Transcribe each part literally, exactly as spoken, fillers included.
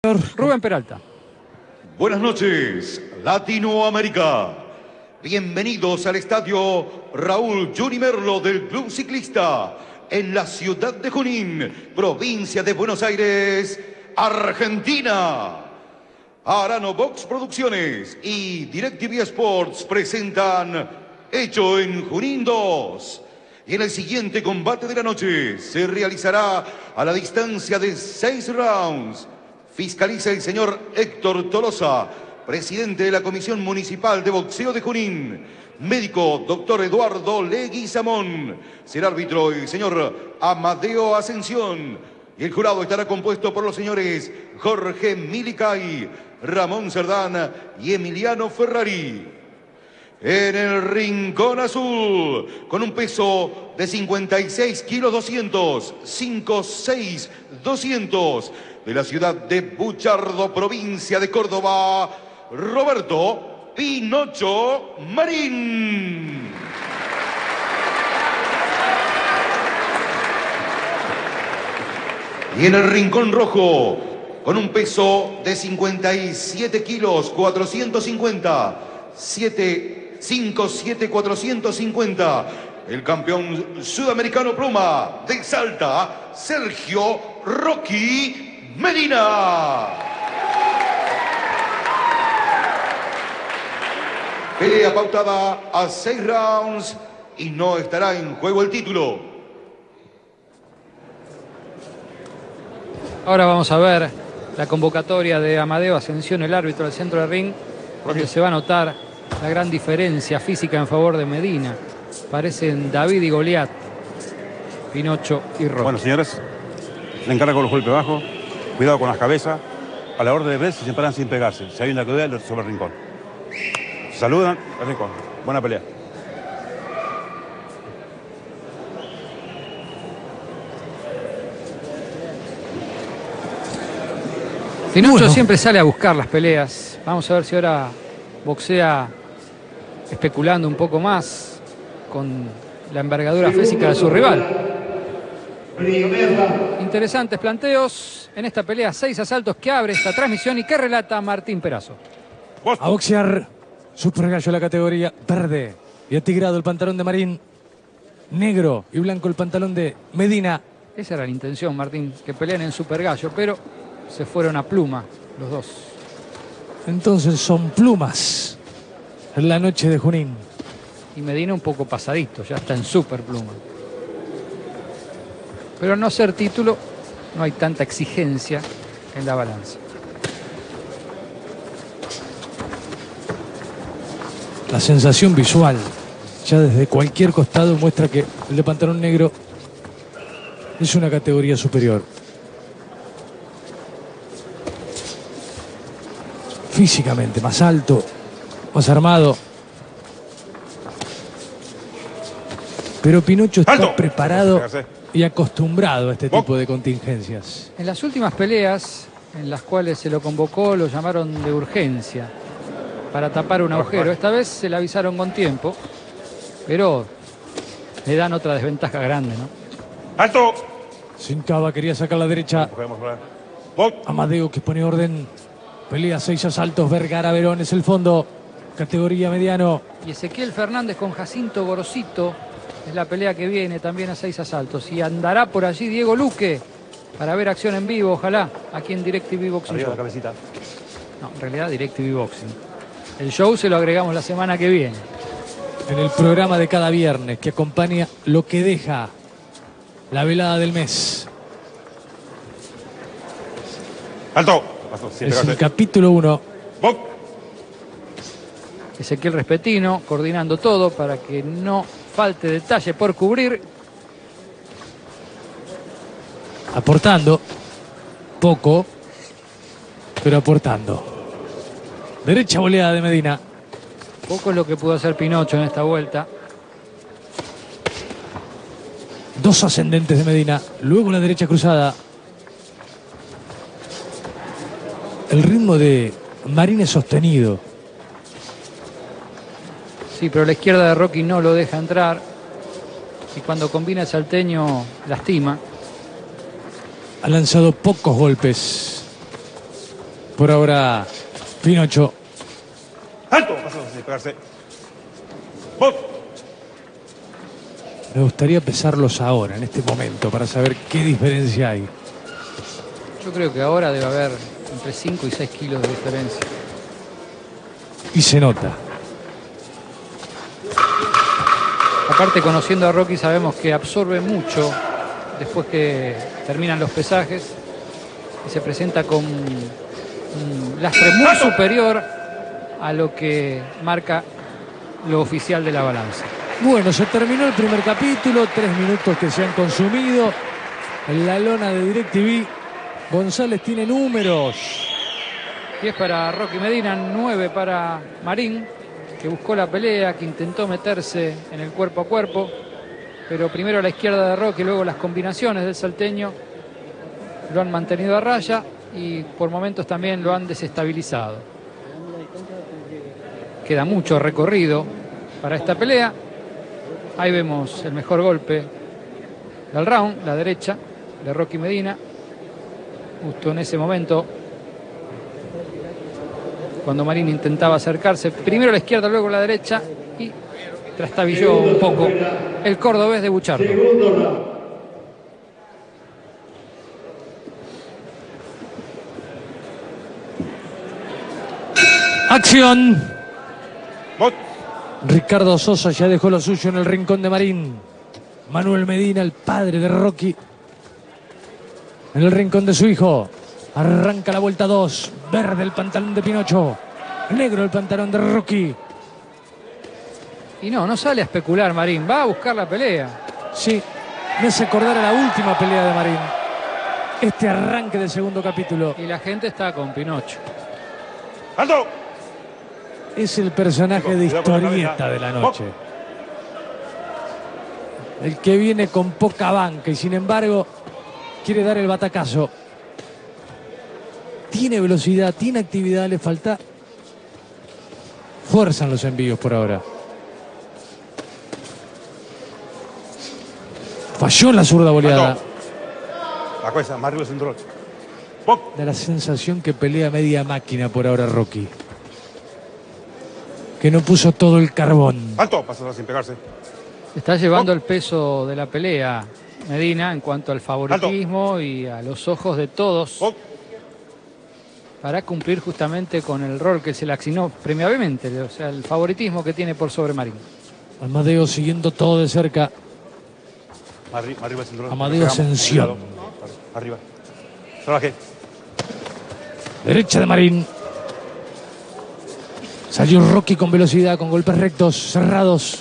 Rubén Peralta. Buenas noches, Latinoamérica. Bienvenidos al estadio Raúl Juni Merlo del Club Ciclista en la ciudad de Junín, provincia de Buenos Aires, Argentina. Arano Box Producciones y DirecTV Sports presentan Hecho en Junín dos. Y en el siguiente combate de la noche se realizará a la distancia de seis rounds. Fiscaliza el señor Héctor Tolosa, presidente de la Comisión Municipal de Boxeo de Junín. Médico, doctor Eduardo Leguizamón. Será árbitro el señor Amadeo Ascensión. Y el jurado estará compuesto por los señores Jorge Milicay, Ramón Cerdán y Emiliano Ferrari. En el rincón azul, con un peso de cincuenta y seis kilos doscientos, cincuenta y seis doscientos, de la ciudad de Buchardo, provincia de Córdoba, Roberto Pinocho Marín. Y en el rincón rojo, con un peso de cincuenta y siete kilos cuatrocientos cincuenta, siete, cinco, siete, cuatrocientos cincuenta, el campeón sudamericano pluma de Salta, Sergio Rocky Medina. Pelea pautada a seis rounds y no estará en juego el título. Ahora vamos a ver la convocatoria de Amadeo Ascensión, el árbitro del centro del ring, donde se va a notar la gran diferencia física en favor de Medina. Parecen David y Goliat, Pinocho y Rocky. Bueno, señores, le encargo los golpes bajos. Cuidado con las cabezas. A la hora de ver, se separan sin pegarse. Si hay una caída sobre el rincón. Se saludan al rincón. Buena pelea. Pinocho Bueno. siempre sale a buscar las peleas. Vamos a ver si ahora boxea especulando un poco más con la envergadura física de su rival. Interesantes planteos en esta pelea, seis asaltos que abre esta transmisión y que relata Martín Perazo. A boxear, Super Gallo la categoría verde y atigrado el pantalón de Marín, negro y blanco el pantalón de Medina. Esa era la intención, Martín, que peleen en Super Gallo, pero se fueron a pluma los dos. Entonces son plumas en la noche de Junín. Y Medina un poco pasadito, ya está en super pluma. Pero al no ser título, no hay tanta exigencia en la balanza. La sensación visual, ya desde cualquier costado, muestra que el de pantalón negro es una categoría superior. Físicamente, más alto, más armado. Pero Pinocho está ¡Alto! preparado y acostumbrado a este ¡Bop! tipo de contingencias. En las últimas peleas en las cuales se lo convocó, lo llamaron de urgencia para tapar un agujero. Esta vez se le avisaron con tiempo, pero le dan otra desventaja grande, ¿no? ¡Alto! Sincaba quería sacar la derecha. Amadeo que pone orden. Pelea seis asaltos. Vergara Verón es el fondo. Categoría mediano. Y Ezequiel Fernández con Jacinto Gorosito es la pelea que viene también a seis asaltos. Y andará por allí Diego Luque para ver acción en vivo, ojalá, aquí en DirecTV Boxing Show. La cabecita. No, en realidad DirecTV Boxing. El show se lo agregamos la semana que viene. En el programa de cada viernes que acompaña lo que deja la velada del mes. ¡Alto! Es el capítulo uno. Ezequiel Respetino coordinando todo para que no falte detalle por cubrir. Aportando. Poco. Pero aportando. Derecha voleada de Medina. Poco es lo que pudo hacer Pinocho en esta vuelta. Dos ascendentes de Medina. Luego la derecha cruzada. El ritmo de Marín es sostenido. Sí, pero la izquierda de Rocky no lo deja entrar. Y cuando combina el salteño, lastima. Ha lanzado pocos golpes. por ahora Pinocho. ¡Alto! Paso sin pegarse. ¡Box! Me gustaría pesarlos ahora, en este momento, para saber qué diferencia hay. Yo creo que ahora debe haber entre cinco y seis kilos de diferencia. Y se nota. Aparte, conociendo a Rocky, sabemos que absorbe mucho después que terminan los pesajes y se presenta con un lastre muy superior a lo que marca lo oficial de la balanza. Bueno, se terminó el primer capítulo, tres minutos que se han consumido. En la lona de DirecTV, González tiene números. diez para Rocky Medina, nueve para Marín, que buscó la pelea, que intentó meterse en el cuerpo a cuerpo, pero primero a la izquierda de Rocky, luego las combinaciones del salteño lo han mantenido a raya y por momentos también lo han desestabilizado. Queda mucho recorrido para esta pelea. Ahí vemos el mejor golpe del round, la derecha de Rocky Medina, justo en ese momento cuando Marín intentaba acercarse, primero a la izquierda, luego a la derecha, y trastabilló un poco el cordobés de Buchardo. ¡Acción! ¡Box! Ricardo Sosa ya dejó lo suyo en el rincón de Marín. Manuel Medina, el padre de Rocky, en el rincón de su hijo. Arranca la vuelta dos. Verde el pantalón de Pinocho. Negro el pantalón de Rocky. Y no, no sale a especular Marín, va a buscar la pelea. Sí, me hace acordar a la última pelea de Marín. Este arranque del segundo capítulo. Y la gente está con Pinocho. ¡Alto! Es el personaje de historieta de la noche. El que viene con poca banca y sin embargo quiere dar el batacazo. Tiene velocidad, tiene actividad, le falta fuerza en los envíos por ahora. Falló la zurda boleada. La cabeza, más arriba del centro. Da la sensación que pelea media máquina por ahora Rocky. Que no puso todo el carbón. ¡Alto! Paso sin pegarse. Está llevando el peso de la pelea Medina en cuanto al favoritismo y a los ojos de todos para cumplir justamente con el rol que se le asignó previamente, o sea, el favoritismo que tiene por sobre Marín. Amadeo siguiendo todo de cerca. Arri arriba del centro. Amadeo Ascensión. Arriba. Trabaje. Derecha de Marín. Salió Rocky con velocidad, con golpes rectos, cerrados.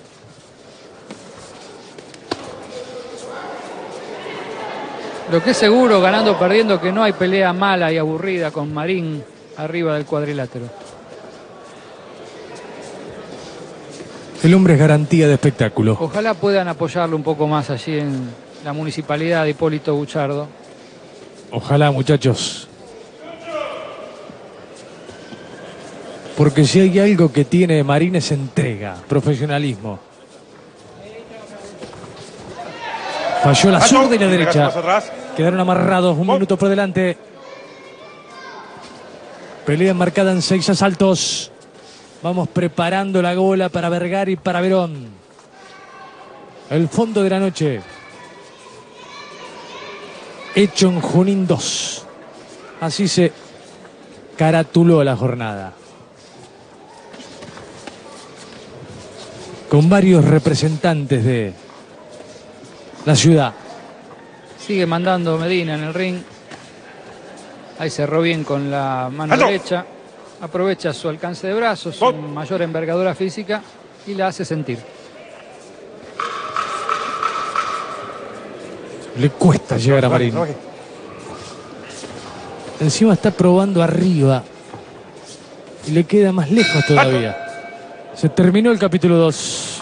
Lo que es seguro, ganando o perdiendo, que no hay pelea mala y aburrida con Marín arriba del cuadrilátero. El hombre es garantía de espectáculo. Ojalá puedan apoyarlo un poco más allí en la municipalidad de Hipólito Buchardo. Ojalá, muchachos. Porque si hay algo que tiene Marín es entrega, profesionalismo. Falló la zurda y la derecha. Quedaron amarrados, un minuto por delante. Pelea marcada en seis asaltos. Vamos preparando la gola para Vergara y para Verón. El fondo de la noche. Hecho en Junín dos. Así se caratuló la jornada. Con varios representantes de la ciudad. Sigue mandando Medina en el ring. Ahí cerró bien con la mano ¡Alto! Derecha. Aprovecha su alcance de brazos, su mayor envergadura física y la hace sentir. Le cuesta llegar a Marín. Encima está probando arriba. Y le queda más lejos todavía. Se terminó el capítulo dos.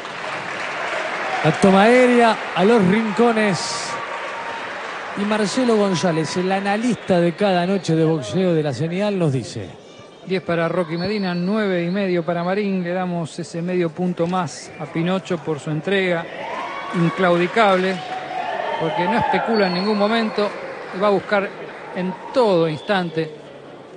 La toma aérea a los rincones. Y Marcelo González, el analista de cada noche de boxeo de la señal, nos dice: diez para Rocky Medina, nueve y medio para Marín. Le damos ese medio punto más a Pinocho por su entrega inclaudicable, porque no especula en ningún momento y va a buscar en todo instante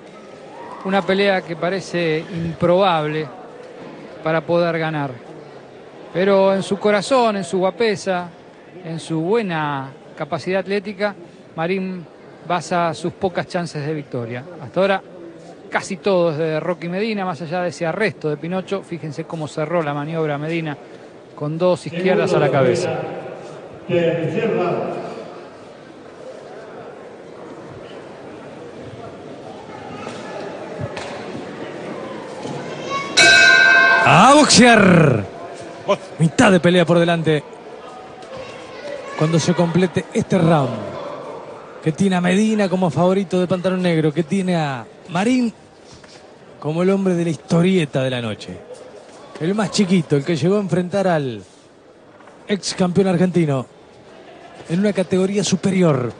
una pelea que parece improbable para poder ganar. Pero en su corazón, en su guapesa, en su buena capacidad atlética, Marín basa sus pocas chances de victoria. Hasta ahora casi todos de Rocky Medina, más allá de ese arresto de Pinocho. Fíjense cómo cerró la maniobra Medina con dos izquierdas a la cabeza. A boxear. Mitad de pelea por delante. Cuando se complete este round, que tiene a Medina como favorito de pantalón negro, que tiene a Marín como el hombre de la historieta de la noche. El más chiquito, el que llegó a enfrentar al ex campeón argentino en una categoría superior.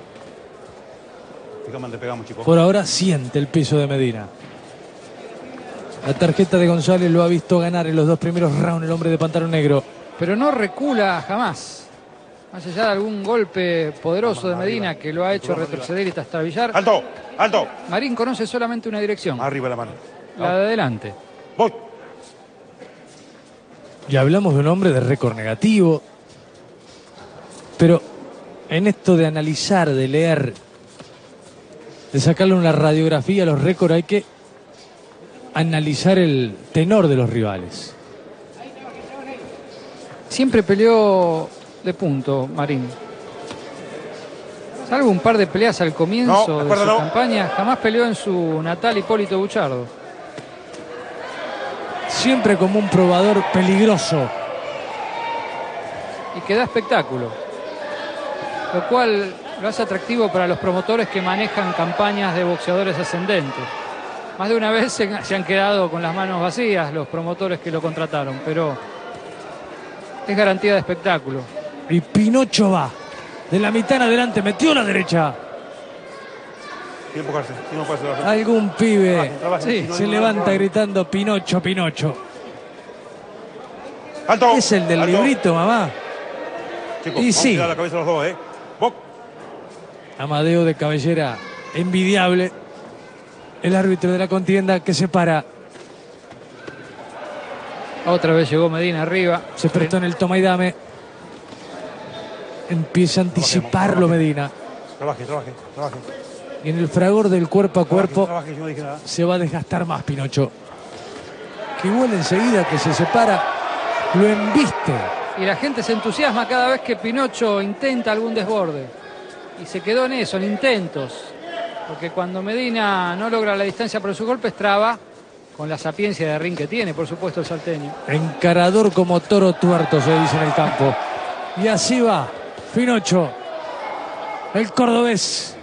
Por ahora siente el peso de Medina. La tarjeta de González lo ha visto ganar en los dos primeros rounds el hombre de pantalón negro. Pero no recula jamás. Más allá de algún golpe poderoso de Medina que lo ha hecho retroceder y trastabillar. ¡Alto! ¡Alto! Marín conoce solamente una dirección. Arriba la mano. La de adelante. ¡Vos! Y hablamos de un hombre de récord negativo. Pero en esto de analizar, de leer, de sacarle una radiografía a los récords, hay que analizar el tenor de los rivales. Siempre peleó de punto Marín. Salvo un par de peleas al comienzo no, de su no. campaña, jamás peleó en su natal Hipólito Buchardo. Siempre como un probador peligroso. Y que da espectáculo. Lo cual lo hace atractivo para los promotores que manejan campañas de boxeadores ascendentes. Más de una vez se, se han quedado con las manos vacías los promotores que lo contrataron, pero es garantía de espectáculo. Y Pinocho va de la mitad en adelante, metió la derecha. Algún pibe Sí, se levanta gritando Pinocho, Pinocho. ¡Alto! Es el del ¡Alto! librito, mamá. Chicos, Y vamos sí. a tirar la cabeza los dos, ¿eh? ¡Vos! Amadeo de cabellera envidiable. El árbitro de la contienda que se para. Otra vez llegó Medina arriba. Se prestó en el toma y dame. Empieza a anticiparlo Medina. Trabaje, trabaje, trabaje. Y en el fragor del cuerpo a cuerpo Trabaje, yo no dije nada. se va a desgastar más Pinocho. Que igual enseguida que se separa, lo embiste. Y la gente se entusiasma cada vez que Pinocho intenta algún desborde. Y se quedó en eso, en intentos. Porque cuando Medina no logra la distancia por sus golpes, traba, con la sapiencia de ring que tiene, por supuesto, el salteño. Encarador como toro tuerto, se dice en el campo. Y así va Pinocho, el cordobés,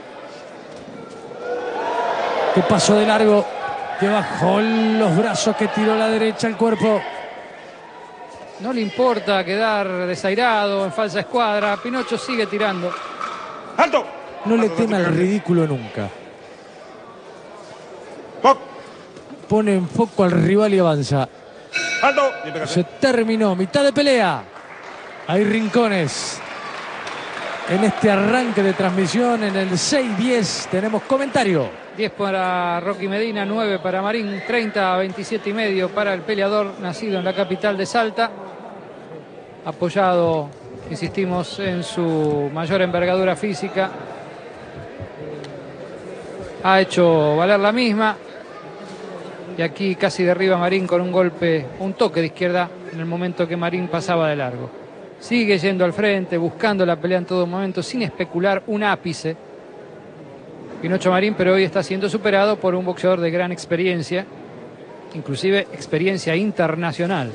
que pasó de largo, que bajó los brazos, que tiró la derecha al cuerpo. No le importa quedar desairado en falsa escuadra. Pinocho sigue tirando. ¡Alto! No le teme al ridículo nunca. ¡Vos! Pone en foco al rival y avanza. ¡Alto! Se terminó, mitad de pelea. Hay rincones. En este arranque de transmisión, en el seis diez, tenemos comentario. diez para Rocky Medina, nueve para Marín, treinta a veintisiete y medio para el peleador nacido en la capital de Salta. Apoyado, insistimos, en su mayor envergadura física. Ha hecho valer la misma. Y aquí casi derriba a Marín con un golpe, un toque de izquierda en el momento que Marín pasaba de largo. Sigue yendo al frente, buscando la pelea en todo momento, sin especular un ápice. Pinocho Marín, pero hoy está siendo superado por un boxeador de gran experiencia, inclusive experiencia internacional.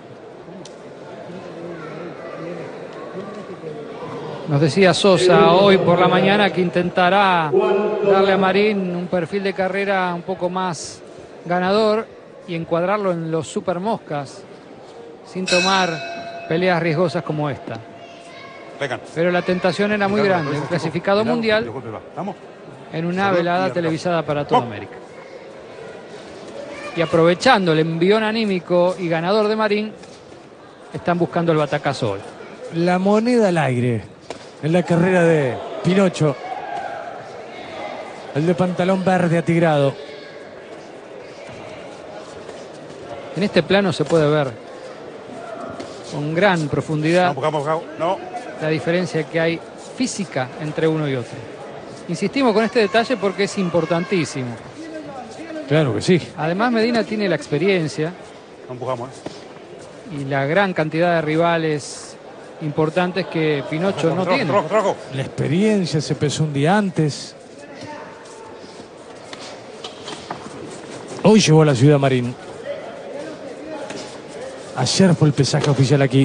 Nos decía Sosa hoy por la mañana que intentará darle a Marín un perfil de carrera un poco más ganador y encuadrarlo en los super moscas, sin tomar peleas riesgosas como esta. Vengan. Pero la tentación era muy grande. Un clasificado mundial ¿Vamos? en una velada televisada para toda América. Y aprovechando el envión anímico y ganador de Marín, están buscando el batacazo hoy. La moneda al aire en la carrera de Pinocho. El de pantalón verde atigrado. En este plano se puede ver con gran profundidad No, buscamos, buscamos. No. la diferencia que hay física entre uno y otro. Insistimos con este detalle porque es importantísimo. Claro que sí. Además, Medina tiene la experiencia No empujamos, ¿eh? y la gran cantidad de rivales importantes que Pinocho no Trabajo, tiene. trabajo, trabajo. La experiencia se pesó un día antes. Hoy llegó a la ciudad Marín. Ayer fue el pesaje oficial aquí.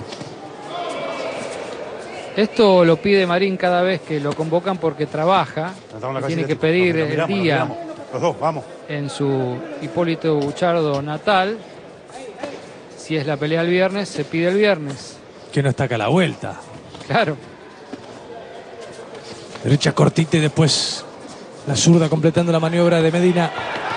Esto lo pide Marín cada vez que lo convocan porque trabaja Entramos en la y tiene casita, que chicos. pedir Nos el miramos, nos día miramos. Los dos, vamos. en su Hipólito Buchardo natal. Si es la pelea el viernes, se pide el viernes. Que no está acá a la vuelta. Claro. Derecha cortita y después la zurda completando la maniobra de Medina.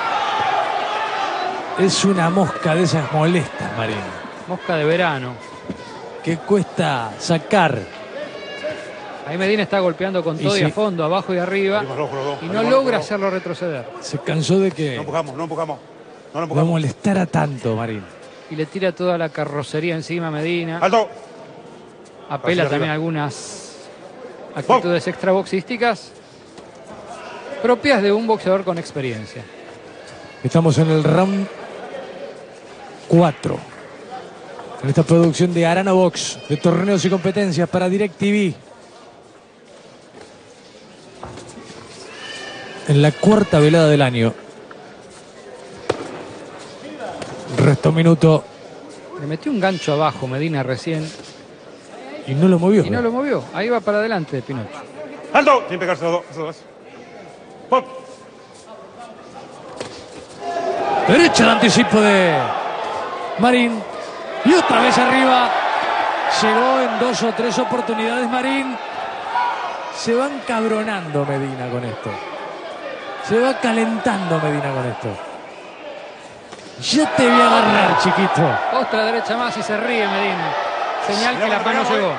Es una mosca de esas molestas, Marín, Mosca de verano. que cuesta sacar. Ahí Medina está golpeando con Y todo y, sí. a fondo, abajo y arriba. Salimos rojo los dos, Y no salimos rojo logra los dos. hacerlo retroceder. Se cansó de No que empujamos, no empujamos. No lo lo empujamos. molestara tanto, Marín. Y le tira toda la carrocería encima a Medina. ¡Alto! Apela Hacia también a arriba. algunas actitudes extraboxísticas propias de un boxeador con experiencia. Estamos en el round cuatro. En esta producción de Arana Box, de torneos y competencias para DirecTV. En la cuarta velada del año. Resto minuto Le metió un gancho abajo Medina recién y no lo movió. y no lo movió. Ahí va para adelante Pinocho. ¡Alto! Sin pegarse los dos. Esos dos. ¡Pop! Derecha de anticipo de Marín. Y otra vez arriba. Llegó en dos o tres oportunidades Marín. Se va encabronando Medina con esto. Se va calentando Medina con esto. Ya te voy a agarrar, chiquito. Otra derecha más y se ríe Medina. Señal que la mano llegó.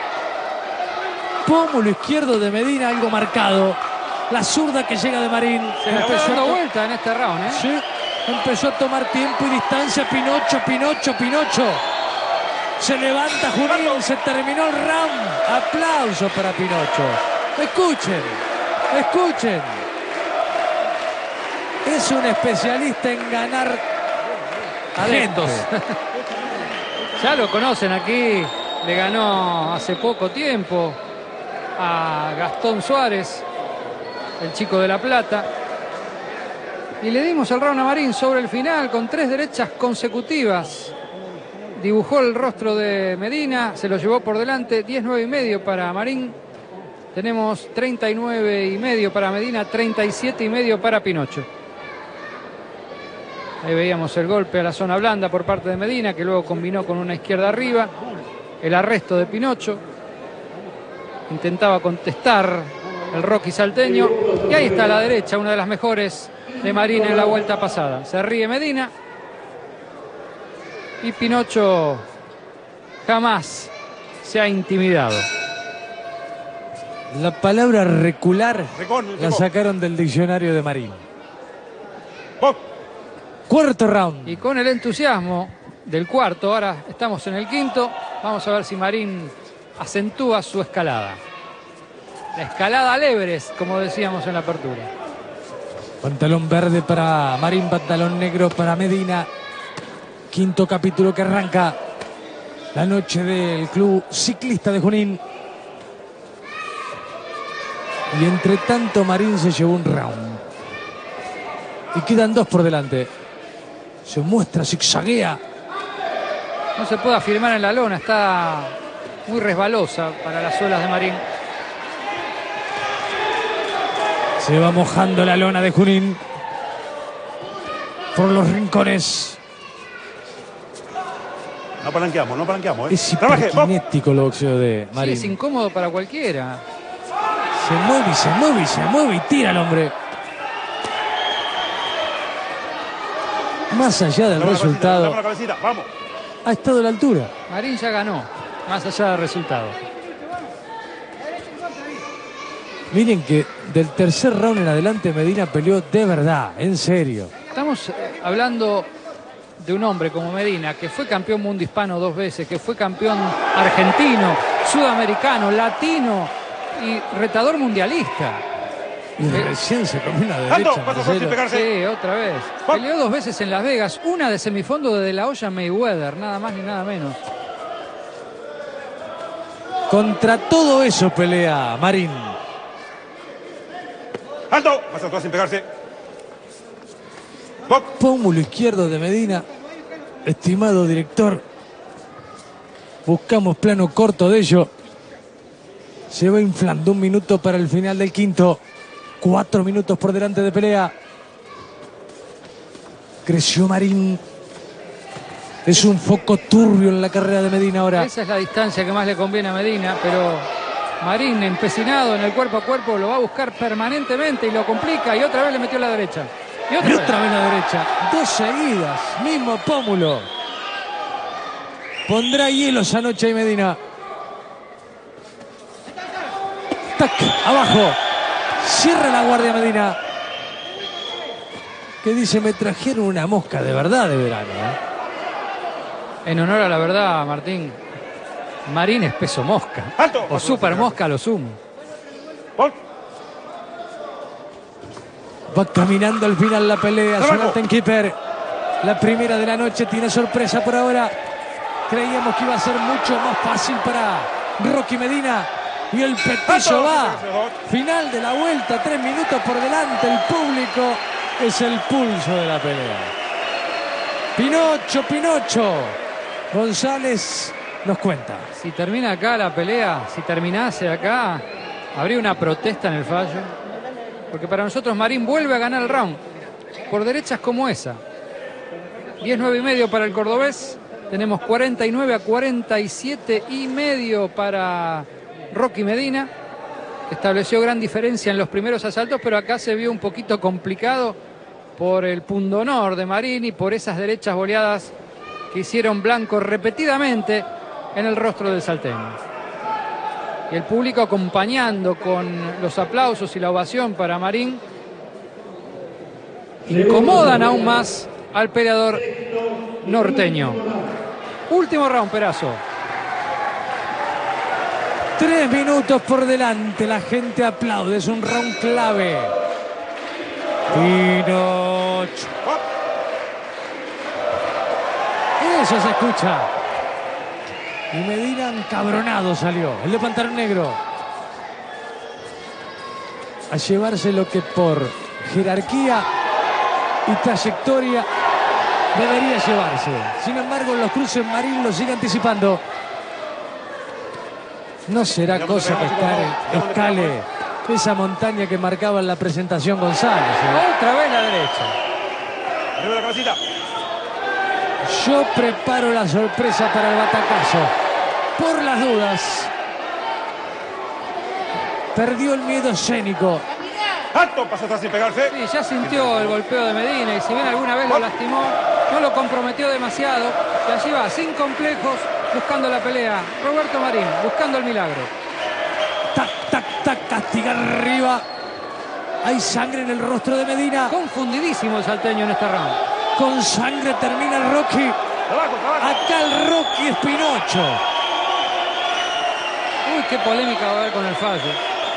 Pómulo izquierdo de Medina, algo marcado. La zurda que llega de Marín. Se la está Empezó a dando to- vuelta en este round, ¿eh? Sí, empezó a tomar tiempo y distancia. Pinocho, Pinocho, Pinocho. Se levanta Junín, se terminó el round. Aplauso para Pinocho. Escuchen, escuchen. Es un especialista en ganar Adeptos. gente. Ya lo conocen aquí. Le ganó hace poco tiempo a Gastón Suárez, el chico de La Plata. Y le dimos el round a Marín sobre el final con tres derechas consecutivas. Dibujó el rostro de Medina, se lo llevó por delante, diez nueve y medio para Marín. Tenemos treinta y nueve y medio para Medina, treinta y siete y medio para Pinocho. Ahí veíamos el golpe a la zona blanda por parte de Medina, que luego combinó con una izquierda arriba. El arresto de Pinocho. Intentaba contestar el Rocky salteño. Y ahí está a la derecha, una de las mejores de Marín en la vuelta pasada. Se ríe Medina. Y Pinocho jamás se ha intimidado. La palabra recular Recón, la recón. sacaron del diccionario de Marín. ¡Pop! Cuarto round. Y con el entusiasmo del cuarto, ahora estamos en el quinto. Vamos a ver si Marín acentúa su escalada. La escalada al Everest, como decíamos en la apertura. Pantalón verde para Marín, pantalón negro para Medina. Quinto capítulo que arranca la noche del Club Ciclista de Junín. Y entre tanto Marín se llevó un round. Y quedan dos por delante. Se muestra, zigzaguea. No se puede afirmar en la lona, está muy resbalosa para las suelas de Marín. Se va mojando la lona de Junín por los rincones. No palanqueamos, no palanqueamos, ¿eh? Es Trabaje, ¡pop! hiperkinético el boxeo de Sí, Marín. es incómodo para cualquiera. Se mueve y se mueve y se mueve y tira el hombre. Más allá del Dame la cabecita, resultado, dame la cabecita, vamos. ha estado a la altura. Marín ya ganó, más allá del resultado. Miren que del tercer round en adelante Medina peleó de verdad, en serio. Estamos eh, hablando de un hombre como Medina, que fue campeón mundo hispano dos veces, que fue campeón argentino, sudamericano, latino y retador mundialista. Y recién se comió una derecha. Sí, otra vez. Peleó dos veces en Las Vegas, una de semifondo de De La Hoya Mayweather, nada más ni nada menos. Contra todo eso pelea Marín. ¡Alto! Pasa atrás sin pegarse. Pómulo izquierdo de Medina. Estimado director. Buscamos plano corto de ello. Se va inflando un minuto para el final del quinto. Cuatro minutos por delante de pelea. Creció Marín. Es un foco turbio en la carrera de Medina ahora. Esa es la distancia que más le conviene a Medina, pero Marín, empecinado en el cuerpo a cuerpo, lo va a buscar permanentemente y lo complica. Y otra vez le metió la derecha. Y otra, y vez. otra vez la derecha. Dos seguidas. Mismo pómulo. Pondrá hielos anoche y Medina. Tac, abajo. Cierra la guardia Medina. Que dice, me trajeron una mosca de verdad de verano. ¿eh? En honor a la verdad, Martín, Marín es peso mosca. ¡Alto! O super mosca a lo sumo. Va caminando al final la pelea. Jonathan Keeper. La primera de la noche tiene sorpresa por ahora. Creíamos que iba a ser mucho más fácil para Rocky Medina. Y el petizo va. Final de la vuelta. Tres minutos por delante. El público es el pulso de la pelea. Pinocho, Pinocho. González nos cuenta. Si termina acá la pelea, si terminase acá, habría una protesta en el fallo. Porque para nosotros Marín vuelve a ganar el round. Por derechas como esa. diez nueve y medio para el cordobés. Tenemos cuarenta y nueve a cuarenta y siete y medio para Rocky Medina. Estableció gran diferencia en los primeros asaltos, pero acá se vio un poquito complicado por el pundonor de Marín y por esas derechas boleadas que hicieron blanco repetidamente en el rostro del salteño. Y el público acompañando con los aplausos y la ovación para Marín incomodan aún más al peleador norteño. Último round, Perazo. Tres minutos por delante, la gente aplaude, es un round clave. Pinocho. Eso se escucha. Y Medina encabronado salió, el de pantalón negro. A llevarse lo que por jerarquía y trayectoria debería llevarse. Sin embargo, los cruces Marín lo sigue anticipando. No será cosa que escale, escale esa montaña que marcaba en la presentación González. ¿eh? Otra vez la derecha. Arriba la cabecita. Yo preparo la sorpresa para el batacazo. Por las dudas. Perdió el miedo escénico. ¡Alto! Pasó atrás sin pegarse. Sí, ya sintió el golpeo de Medina y si bien alguna vez lo lastimó, no lo comprometió demasiado. Y allí va, sin complejos, buscando la pelea. Roberto Marín, buscando el milagro. Tac, tac, tac, castiga arriba. Hay sangre en el rostro de Medina. Confundidísimo el salteño en este round. Con sangre termina el Rocky. Trabajo, trabajo. Acá el Rocky es Pinocho. Uy, qué polémica va a haber con el fallo.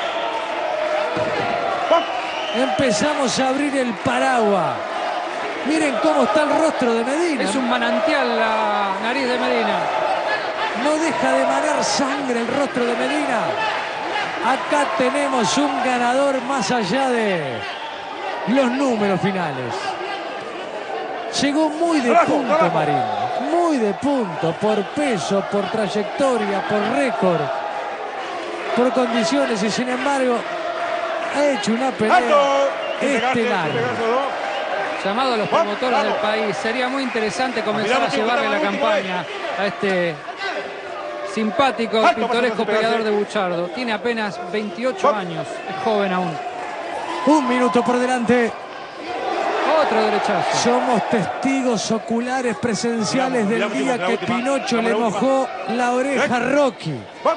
Empezamos a abrir el paraguas. Miren cómo está el rostro de Medina. Es un manantial la nariz de Medina. No deja de manar sangre el rostro de Medina. Acá tenemos un ganador más allá de los números finales. Llegó muy de Trabajo, punto trabajo. Marín. Muy de punto. Por peso, por trayectoria, por récord, por condiciones. Y sin embargo, ha hecho una pelea ¡Alto! Sin pegarse, estelar. sin pegarse, ¿no? Llamado a los promotores del país. Sería muy interesante comenzar a llevarle la campaña a este simpático, Alto, pintoresco pasa, pasa, peleador pasa. de Buchardo. Tiene apenas veintiocho años. Es joven aún. Un minuto por delante. Otro derechazo. Somos testigos oculares presenciales del Miramos, día miramos, que la última, Pinocho la le última. mojó la oreja a Rocky. ¡Va!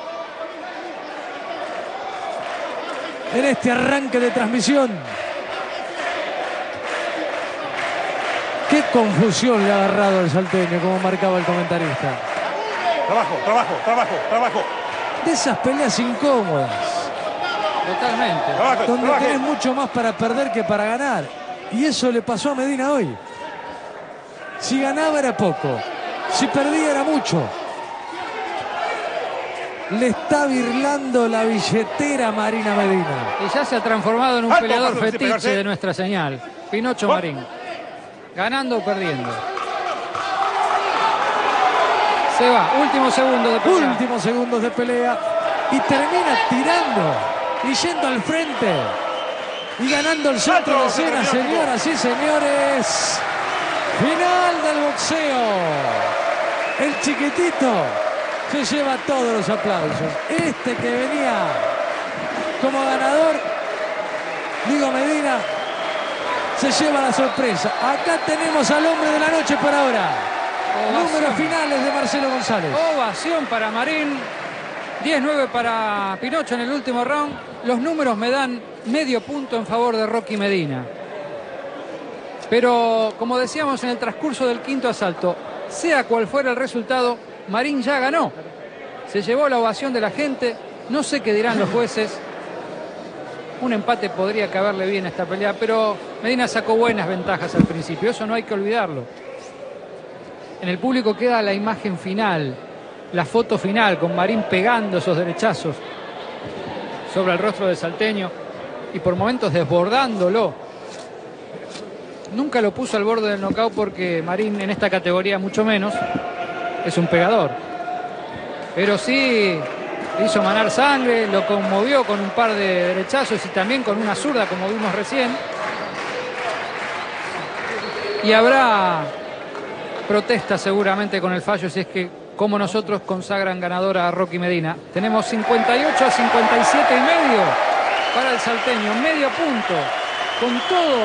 En este arranque de transmisión. Qué confusión le ha agarrado al salteño, como marcaba el comentarista. Trabajo, trabajo, trabajo, trabajo. De esas peleas incómodas. Totalmente. Trabajo, Donde trabaje. tenés mucho más para perder que para ganar. Y eso le pasó a Medina hoy. Si ganaba era poco. Si perdía era mucho. Le está birlando la billetera Marín a Medina. Y ya se ha transformado en un Alto, peleador alto, sin fetiche pegarse. de nuestra señal. Pinocho Marín. Ganando o perdiendo. Se va. Último segundo de pelea. Últimos segundos de pelea. Y termina tirando. Y yendo al frente. Y ganando el centro de Alto, se escena, terminó. señoras y señores. Final del boxeo. El chiquitito se lleva todos los aplausos. Este que venía como ganador, digo Medina, se lleva la sorpresa. Acá tenemos al hombre de la noche por ahora. Ovación. Números finales de Marcelo González. Ovación para Marín. diez nueve para Pinocho en el último round. Los números me dan medio punto en favor de Rocky Medina. Pero, como decíamos en el transcurso del quinto asalto, sea cual fuera el resultado, Marín ya ganó. Se llevó la ovación de la gente. No sé qué dirán los jueces. Un empate podría caberle bien a esta pelea, pero Medina sacó buenas ventajas al principio. Eso no hay que olvidarlo. En el público queda la imagen final, la foto final, con Marín pegando esos derechazos sobre el rostro del salteño y por momentos desbordándolo. Nunca lo puso al borde del nocaut porque Marín en esta categoría mucho menos es un pegador. Pero sí le hizo manar sangre, lo conmovió con un par de derechazos y también con una zurda como vimos recién. Y habrá protesta seguramente con el fallo si es que, como nosotros, consagran ganadora a Rocky Medina. Tenemos cincuenta y ocho a cincuenta y siete y medio para el salteño, medio punto. Con todo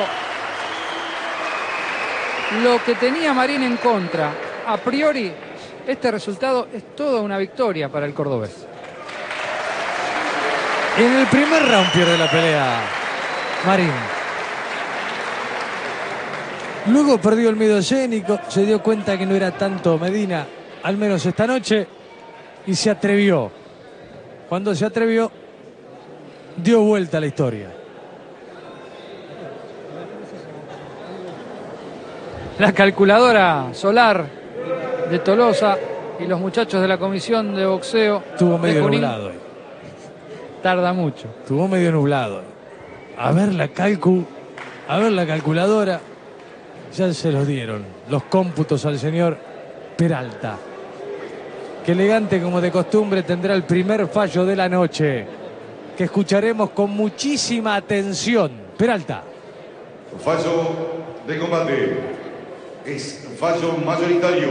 lo que tenía Marín en contra, a priori este resultado es toda una victoria para el cordobés. En el primer round pierde la pelea Marín. Luego perdió el miedo escénico, se dio cuenta que no era tanto Medina, al menos esta noche, y se atrevió. Cuando se atrevió, dio vuelta a la historia. La calculadora solar de Tolosa y los muchachos de la comisión de boxeo Estuvo de medio Junín nublado hoy. tarda mucho. Estuvo medio nublado. A ver la calcu, a ver la calculadora. Ya se los dieron los cómputos al señor Peralta, que elegante como de costumbre tendrá el primer fallo de la noche, que escucharemos con muchísima atención. Peralta. Fallo de combate. Es fallo mayoritario.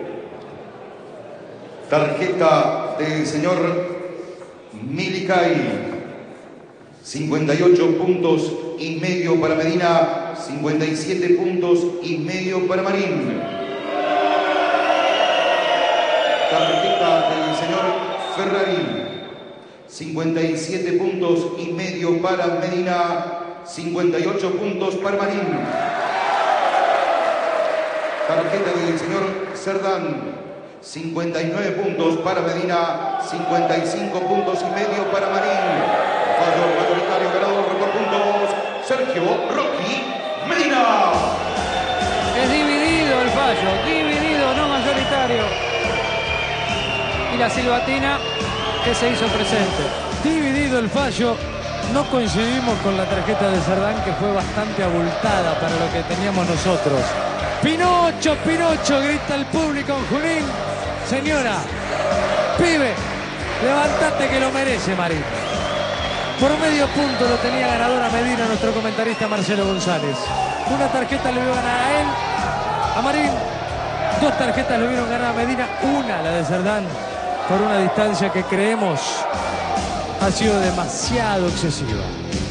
Tarjeta del señor Milicay. cincuenta y ocho puntos y medio para Medina, cincuenta y siete puntos y medio para Marín. Tarjeta del señor Ferrari, cincuenta y siete puntos y medio para Medina, cincuenta y ocho puntos para Marín. Tarjeta del señor Cerdán, cincuenta y nueve puntos para Medina, cincuenta y cinco puntos y medio para Marín. Fallo mayoritario ganador por puntos, Sergio Rocky Medina. Es dividido el fallo, dividido, no mayoritario. Y la silbatina que se hizo presente. Dividido el fallo, no coincidimos con la tarjeta de Cerdán, que fue bastante abultada para lo que teníamos nosotros. Pinocho, Pinocho, grita el público en Junín. Señora, pibe, levántate que lo merece Marín. Por medio punto lo tenía ganadora Medina, nuestro comentarista Marcelo González. Una tarjeta le vio ganar a él, a Marín. Dos tarjetas le vieron ganar a Medina. Una, la de Cerdán, por una distancia que creemos ha sido demasiado excesiva.